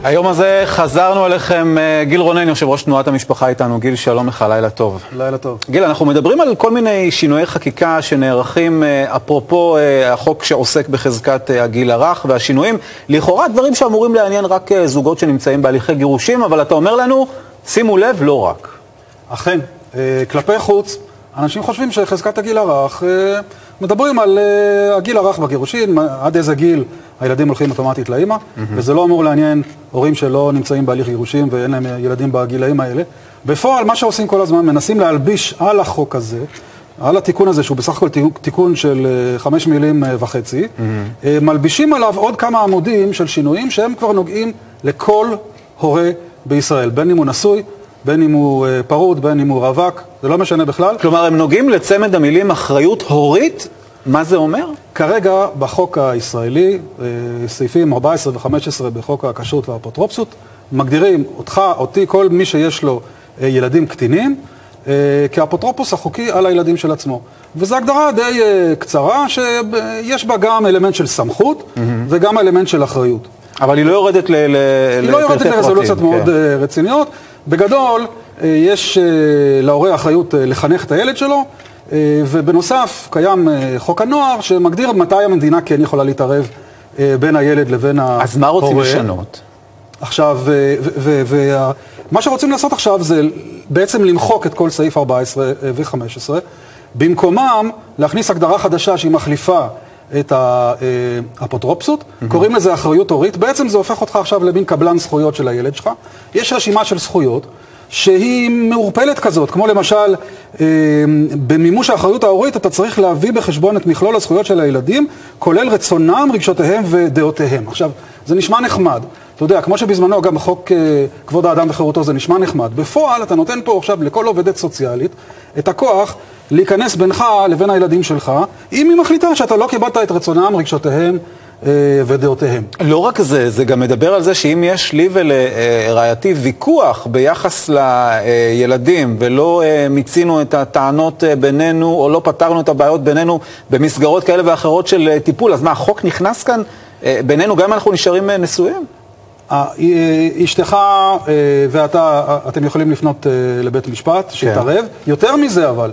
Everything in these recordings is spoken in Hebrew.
היום הזה חזרנו אליכם. גיל רונן, יושב ראש תנועת המשפחה איתנו. גיל, שלום לך, לילה טוב. לילה טוב. גיל, אנחנו מדברים על כל מיני שינויי חקיקה שנערכים אפרופו החוק שעוסק בחזקת הגיל הרך והשינויים. לכאורה דברים שאמורים לעניין רק זוגות שנמצאים בהליכי גירושים, אבל אתה אומר לנו, שימו לב, לא רק. אכן, כלפי חוץ, אנשים חושבים שחזקת הגיל הרך, מדברים על הגיל הרך בגירושים, עד איזה גיל הילדים הולכים אוטומטית לאמא, וזה לא אמור לעניין הורים שלא נמצאים בהליך גירושים ואין להם ילדים בגילאים האלה. בפועל, מה שעושים כל הזמן, מנסים להלביש על החוק הזה, על התיקון הזה, שהוא בסך הכל תיקון של 5.5 מילים, מלבישים עליו עוד כמה עמודים של שינויים שהם כבר נוגעים לכל הורה בישראל, בין אם הוא נשוי, בין אם הוא פרוד, בין אם הוא רווק, זה לא משנה בכלל. כלומר, הם נוגעים לצמד המילים אחריות הורית? מה זה אומר? כרגע, בחוק הישראלי, סעיפים 14 ו-15 בחוק הכשרות והאפוטרופסות, מגדירים אותך, אותי, כל מי שיש לו ילדים קטינים, כאפוטרופוס החוקי על הילדים של עצמו. וזו הגדרה די קצרה, שיש בה גם אלמנט של סמכות, וגם אלמנט של אחריות. אבל היא לא יורדת היא לא יורדת לרזולוציות מאוד רציניות. בגדול, יש להורה אחריות לחנך את הילד שלו, ובנוסף קיים חוק הנוער שמגדיר מתי המדינה כן יכולה להתערב בין הילד לבין ההורה. אז מה רוצים לשנות? עכשיו, מה שרוצים לעשות עכשיו זה בעצם למחוק את כל סעיף 14 ו-15, במקומם להכניס הגדרה חדשה שהיא מחליפה את האפוטרופסות, קוראים לזה אחריות הורית. בעצם זה הופך אותך עכשיו למין קבלן זכויות של הילד שלך. יש רשימה של זכויות שהיא מעורפלת כזאת, כמו למשל, במימוש האחריות ההורית אתה צריך להביא בחשבון את מכלול הזכויות של הילדים, כולל רצונם, רגשותיהם ודעותיהם. עכשיו, זה נשמע נחמד. אתה יודע, כמו שבזמנו גם בחוק כבוד האדם וחירותו זה נשמע נחמד. בפועל אתה נותן פה עכשיו לכל עובדת סוציאלית את הכוח להיכנס בינך לבין הילדים שלך, אם היא מחליטה שאתה לא קיבלת את רצונם, רגשותיהם ודעותיהם. לא רק זה, זה גם מדבר על זה שאם יש לי ולרעייתי ויכוח ביחס לילדים ולא מיצינו את הטענות בינינו או לא פתרנו את הבעיות בינינו במסגרות כאלה ואחרות של טיפול, אז מה, החוק נכנס כאן בינינו גם אם אנחנו נשארים נשואים? אשתך ואתה, אתם יכולים לפנות לבית משפט שיתערב. יותר מזה אבל,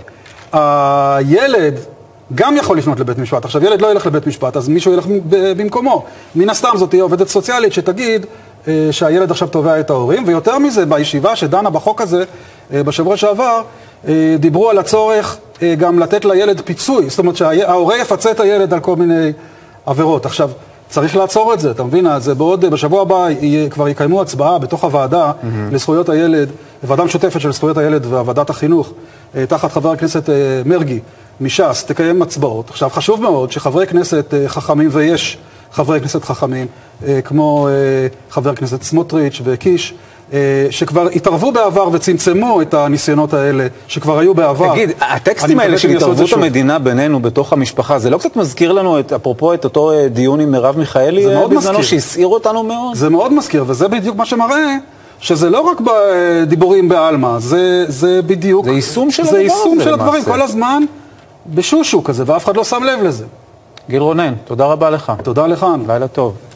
הילד גם יכול לפנות לבית משפט. עכשיו, ילד לא ילך לבית משפט, אז מישהו ילך במקומו. מן הסתם זאת תהיה עובדת סוציאלית שתגיד שהילד עכשיו תובע את ההורים, ויותר מזה, בישיבה שדנה בחוק הזה, בשבוע שעבר, דיברו על הצורך גם לתת לילד פיצוי, זאת אומרת שההורה יפצה את הילד על כל מיני עבירות. עכשיו, צריך לעצור את זה, אתה מבין? אז בשבוע הבא כבר יקיימו הצבעה בתוך הוועדה לזכויות הילד, ועדה משותפת של זכויות הילד וועדת החינוך, תחת חבר הכנסת מרגי מש"ס, תקיים הצבעות. עכשיו, חשוב מאוד שחברי כנסת חכמים, ויש חברי כנסת חכמים, כמו חבר הכנסת סמוטריץ' וקיש, שכבר התערבו בעבר וצמצמו את הניסיונות האלה שכבר היו בעבר. תגיד, הטקסטים האלה של התערבות המדינה בינינו בתוך המשפחה, זה לא קצת מזכיר לנו אפרופו את אותו דיון עם מרב מיכאלי בזמנו שהסעיר אותנו מאוד? זה מאוד מזכיר, וזה בדיוק מה שמראה שזה לא רק בדיבורים בעלמא, זה בדיוק... זה יישום של הדבר הזה. זה יישום של הדברים, כל הזמן בשושו כזה, ואף אחד לא שם לב לזה. גיל רונן, תודה רבה לך. תודה לך. לילה טוב.